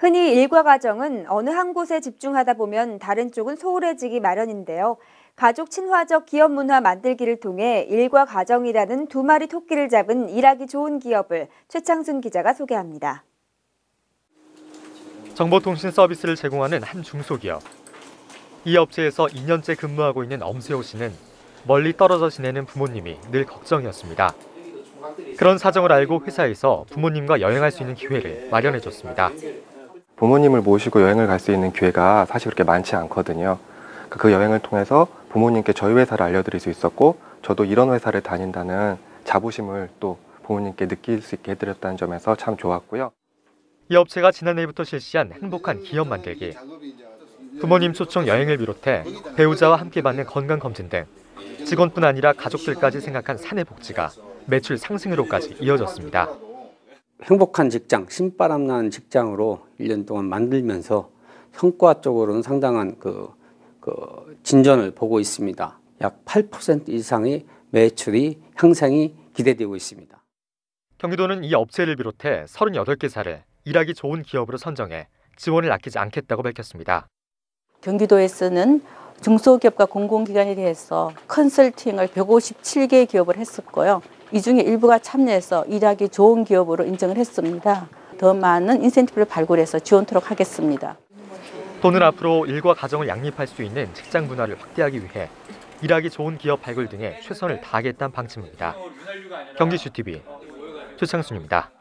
흔히 일과 가정은 어느 한 곳에 집중하다 보면 다른 쪽은 소홀해지기 마련인데요. 가족 친화적 기업 문화 만들기를 통해 일과 가정이라는 두 마리 토끼를 잡은 일하기 좋은 기업을 최창순 기자가 소개합니다. 정보통신 서비스를 제공하는 한 중소기업. 이 업체에서 2년째 근무하고 있는 엄세호 씨는 멀리 떨어져 지내는 부모님이 늘 걱정이었습니다. 그런 사정을 알고 회사에서 부모님과 여행할 수 있는 기회를 마련해줬습니다. 부모님을 모시고 여행을 갈 수 있는 기회가 사실 그렇게 많지 않거든요. 그 여행을 통해서 부모님께 저희 회사를 알려드릴 수 있었고, 저도 이런 회사를 다닌다는 자부심을 또 부모님께 느낄 수 있게 해드렸다는 점에서 참 좋았고요. 이 업체가 지난해부터 실시한 행복한 기업 만들기. 부모님 초청 여행을 비롯해 배우자와 함께 받는 건강검진 등 직원뿐 아니라 가족들까지 생각한 사내 복지가 매출 상승으로까지 이어졌습니다. 행복한 직장, 신바람 나는 직장으로 1년 동안 만들면서 성과 쪽으로는 상당한 진전을 보고 있습니다. 약 8% 이상의 매출이 향상이 기대되고 있습니다. 경기도는 이 업체를 비롯해 38개사를 일하기 좋은 기업으로 선정해 지원을 아끼지 않겠다고 밝혔습니다. 경기도에서는 중소기업과 공공기관에 대해서 컨설팅을 157개 기업을 했었고요. 이 중에 일부가 참여해서 일하기 좋은 기업으로 인정을 했습니다. 더 많은 인센티브를 발굴해서 지원토록 하겠습니다. 도는 앞으로 일과 가정을 양립할 수 있는 직장 문화를 확대하기 위해 일하기 좋은 기업 발굴 등에 최선을 다하겠다는 방침입니다. 경기주TV 최창순입니다.